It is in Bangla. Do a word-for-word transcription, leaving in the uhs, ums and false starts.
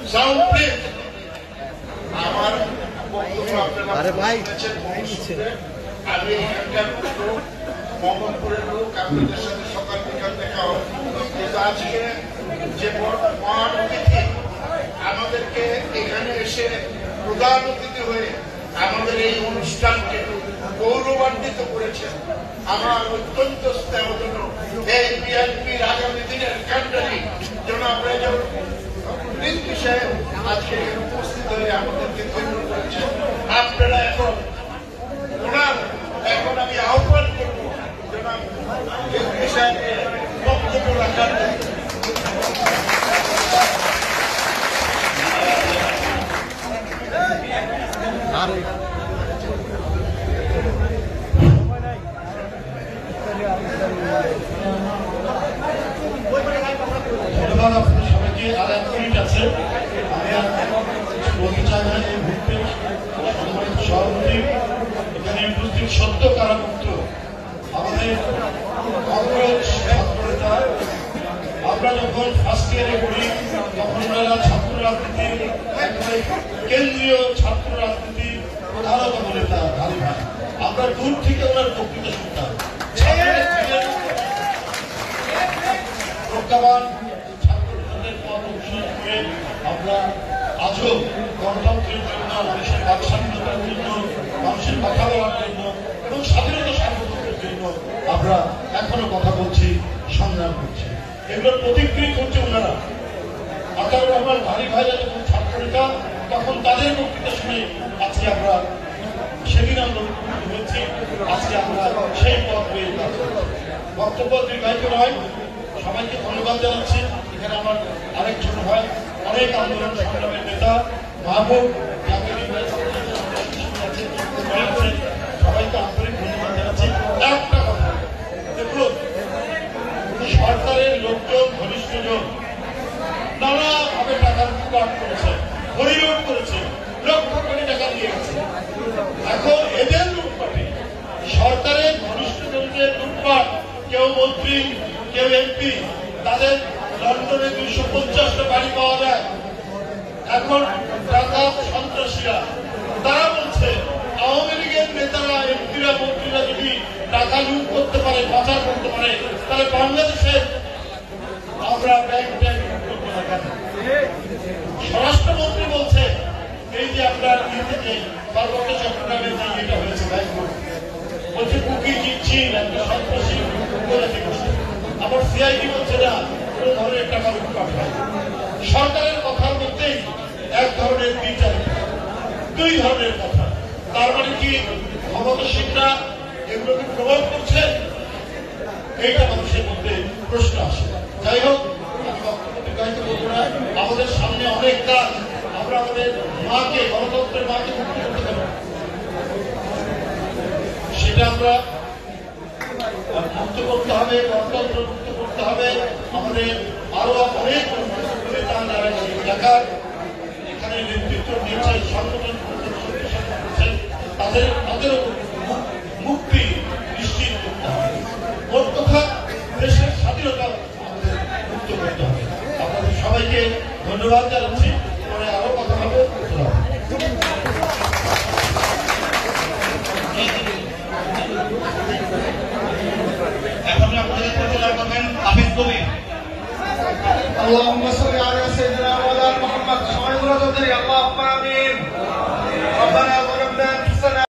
Sound please. আমার বক্তব্য আপনারা আমি এখানকার লোক, মোহাম্মদপুরের লোক, আপনাদের সাথে সকাল বিকাল দেখা হয়, কিন্তু আজকে যে মহান অতিথি আমাদেরকে এখানে এসে প্রধান অতিথি হয়ে আমাদের এই অনুষ্ঠানকে গৌরবান্বিত করেছেন, আমার অত্যন্ত স্নেহজনক এই বিএনপির আগামী দিনের ক্যান্ডিডেট জনাব রেজাউল রিজভী সাহেব আজকে উপস্থিত হয়ে আমাদেরকে ধন্য করেছেন। আপনারা এখন ওনার এখন আমি আহ্বান করব জনাব রিজভী সাহেবকে বক্তব্য রাখার জন্য। ধন্যবাদ আপনাদের সবাইকে। আর এক মিনিট আছে, আমি আর বলতে চাই না। এই মুহূর্তে সম্মানিত সভাপতি, এখানে উপস্থিত সত্য কারামুক্ত আমাদের অগ্রজ ছাত্রনেতা, আমরা যখন ফার্স্ট ইয়ারে পড়ি তখন ওনারা ছাত্র রাজনীতির একেবারে কেন্দ্রীয় ছাত্র রাজনীতি প্রধানত নেতা আলী ভাই। আমরা দূর থেকে ওনার বক্তৃতা শুনতাম। প্রজ্ঞাবান ছাত্রদের পথ অনুসরণ করে আমরা আজও গণতন্ত্রের জন্য, মানুষের বাক স্বাধীনতার জন্য, মানুষের কথা বলার জন্য এবং স্বাধীনতা সার্বভৌমত্বের জন্য আমরা এখনো কথা বলছি, সংগ্রাম করছি। এগুলোর প্রতিক্রিয়া করছে ওনারা। আতাউর রহমান আলী ভাইরা যখন ছাত্র নেতা তখন তাদের বক্তৃতা শুনে আজকে আমরা সেদিন আমরা হয়েছি, আজকে আমরা সেই পথ পেয়ে বক্তব্য দীর্ঘায়িত নয়। সবাইকে ধন্যবাদ জানাচ্ছি। এখানে আমার আরেক ছোট ভাই, অনেক আন্দোলন সংগ্রামের নেতা মাহবুব, সবাইকে আন্তরিক ধন্যবাদ জানাচ্ছি। একটা কথা দেখুন, সরকারের লোকজন, ঘনিষ্ঠজন নানাভাবে টাকার লুটপাট করেছে, হরিলুট করেছে, লক্ষ কোটি টাকা দিয়ে গেছে। এখন এদের লুটপাটে সরকারের ঘনিষ্ঠজনদের লুটপাট, কেউ মন্ত্রী, কেউ এমপি, তাদের লন্ডনে দুইশো পঞ্চাশটা বাড়ি পাওয়া যায়। এখন টাকা সন্ত্রাসীরা তারা বলছে আওয়ামী লীগের নেতারা, এমপিরা, মন্ত্রীরা যদি টাকা লুট করতে পারে, পাচার করতে পারে, তাহলে বাংলাদেশের আমরা ব্যাংক ট্যাঙ্ক করবো না কেন? স্বরাষ্ট্রমন্ত্রী বলছে এই যে আপনার ই থেকে পার্বত্য চট্টগ্রামে যে এটা হয়েছে, ব্যাংক বলছে কুকি জিতছি একটা সন্ত্রাসী করেছে। আবার সিআইডি বলছে না কোন ধরনের টাকা লুটপাট হয়। সরকারের কথার মধ্যেই এক ধরনের বিচার, দুই ধরনের কথা। তার মানে কি ক্ষমতাসীনরা এগুলোকে প্রভাব করছে? এইটা মানুষের মধ্যে প্রশ্ন আসে। যাই হোক, আমি বক্তব্য দীর্ঘায়িত করবো না। আমাদের সামনে অনেক কাজ। আমরা আমাদের মাকে, গণতন্ত্রের মাকে মুক্তি করতে পারবো, সেটা আমরা মুক্ত করতে হবে, গণতন্ত্র মুক্ত করতে হবে। আমাদের আরো অনেক নেতা যারা এলাকার এখানে নেতৃত্ব দিয়েছেন, সংগঠন করছেন, তাদের তাদেরও মুক্তি নিশ্চিত করতে হবে। মোট কথা, দেশের স্বাধীনতা আমাদের মুক্ত করতে হবে। আপনাদের সবাইকে ধন্যবাদ জানাচ্ছি। পরে আরো কথা হবে। এখন আপনাদের প্রচার করবেন হাফিজ কবির। اللهم صل على سيدنا مولانا محمد। সবাই বলে আল্লাহুম্মা আমিন।